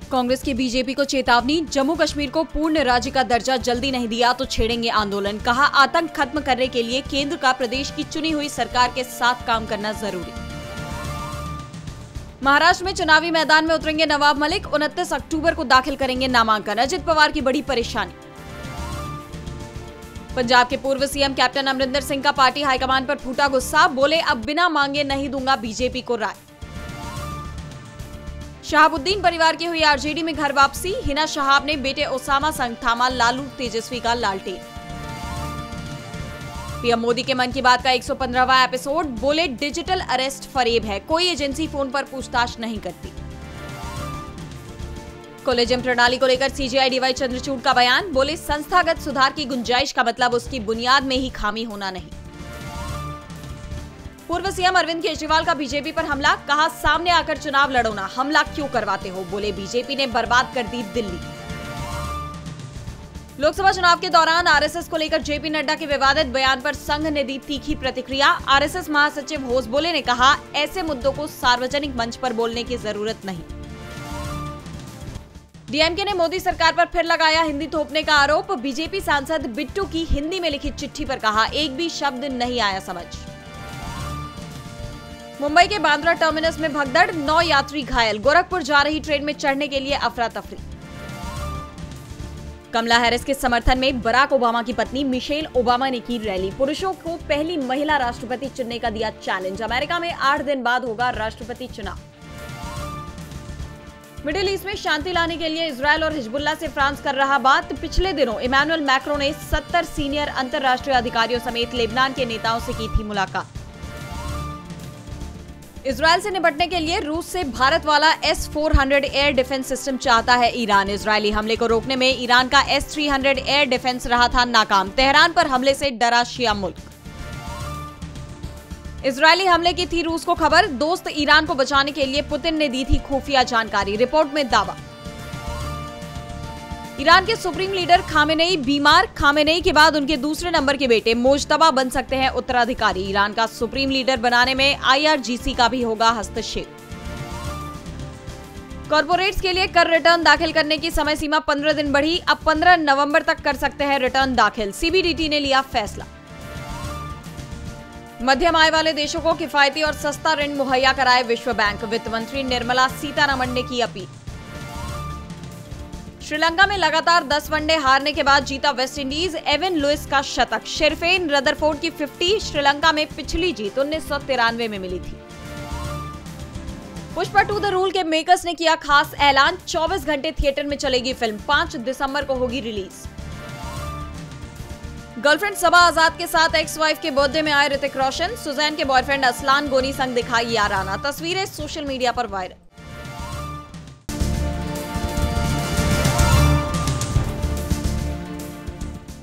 कांग्रेस की बीजेपी को चेतावनी, जम्मू कश्मीर को पूर्ण राज्य का दर्जा जल्दी नहीं दिया तो छेड़ेंगे आंदोलन। कहा, आतंक खत्म करने के लिए केंद्र का प्रदेश की चुनी हुई सरकार के साथ काम करना जरूरी। महाराष्ट्र में चुनावी मैदान में उतरेंगे नवाब मलिक, 29 अक्टूबर को दाखिल करेंगे नामांकन। अजित पवार की बड़ी परेशानी। पंजाब के पूर्व सीएम कैप्टन अमरिंदर सिंह का पार्टी हाईकमान पर फूटा गुस्सा, बोले अब बिना मांगे नहीं दूंगा बीजेपी को राय। शहाबुद्दीन परिवार की हुई आरजेडी में घर वापसी, हिना शहाब ने बेटे ओसामा संग थामा लालू तेजस्वी का लालटेन। पीएम मोदी के मन की बात का 115वां एपिसोड, बोले डिजिटल अरेस्ट फरेब है, कोई एजेंसी फोन पर पूछताछ नहीं करती। कॉलेजियम प्रणाली को लेकर सीजेआई डीवाई चंद्रचूड़ का बयान, बोले संस्थागत सुधार की गुंजाइश का मतलब उसकी बुनियाद में ही खामी होना नहीं। पूर्व सीएम अरविंद केजरीवाल का बीजेपी पर हमला, कहा सामने आकर चुनाव लड़ो ना, हमला क्यों करवाते हो, बोले बीजेपी ने बर्बाद कर दी दिल्ली। लोकसभा चुनाव के दौरान आरएसएस को लेकर जेपी नड्डा के विवादित बयान पर संघ ने दी तीखी प्रतिक्रिया। आरएसएस महासचिव होसबोले ने कहा, ऐसे मुद्दों को सार्वजनिक मंच पर बोलने की जरूरत नहीं। डीएमके ने मोदी सरकार पर फिर लगाया हिंदी थोपने का आरोप, बीजेपी सांसद बिट्टू की हिंदी में लिखी चिट्ठी पर कहा, एक भी शब्द नहीं आया समझ। मुंबई के बांद्रा टर्मिनस में भगदड़, 9 यात्री घायल, गोरखपुर जा रही ट्रेन में चढ़ने के लिए अफरा तफरी। कमला हैरिस के समर्थन में बराक ओबामा की पत्नी मिशेल ओबामा ने की रैली, पुरुषों को पहली महिला राष्ट्रपति चुनने का दिया चैलेंज। अमेरिका में 8 दिन बाद होगा राष्ट्रपति चुनाव। मिडिल ईस्ट में शांति लाने के लिए इजरायल और हिजबुल्लाह से फ्रांस कर रहा बात। पिछले दिनों इमैनुअल मैक्रो ने 70 सीनियर अंतर्राष्ट्रीय अधिकारियों समेत लेबनान के नेताओं से की थी मुलाकात। इजरायल से निपटने के लिए रूस से भारत वाला S-400 एयर डिफेंस सिस्टम चाहता है ईरान। इजरायली हमले को रोकने में ईरान का S-300 एयर डिफेंस रहा था नाकाम। तेहरान पर हमले से डरा शिया मुल्क। इजरायली हमले की थी रूस को खबर, दोस्त ईरान को बचाने के लिए पुतिन ने दी थी खुफिया जानकारी, रिपोर्ट में दावा। ईरान के सुप्रीम लीडर खामेनेई बीमार, खामेनेई के बाद उनके दूसरे नंबर के बेटे मोज्तबा बन सकते हैं उत्तराधिकारी। ईरान का सुप्रीम लीडर बनाने में IRGC का भी होगा हस्तक्षेप। कॉर्पोरेट्स के लिए कर रिटर्न दाखिल करने की समय सीमा 15 दिन बढ़ी, अब 15 नवंबर तक कर सकते हैं रिटर्न दाखिल, CBDT ने लिया फैसला। मध्यम आय वाले देशों को किफायती और सस्ता ऋण मुहैया कराए विश्व बैंक, वित्त मंत्री निर्मला सीतारमण ने की अपील। श्रीलंका में लगातार 10 वनडे हारने के बाद जीता वेस्टइंडीज, एवन लुइस का शतक। शेरफेन रदरफोर्ड की 50, श्रीलंका में पिछली जीत 1993 में मिली थी। पुष्पा 2 द रूल के मेकर्स ने किया खास ऐलान, 24 घंटे थिएटर में चलेगी फिल्म, 5 दिसंबर को होगी रिलीज। गर्लफ्रेंड सबा आजाद के साथ एक्स वाइफ के बर्थडे में आए ऋतिक रोशन, सुजैन के बॉयफ्रेंड असलान गोनी संग दिखाई याराना, तस्वीरें सोशल मीडिया पर वायरल।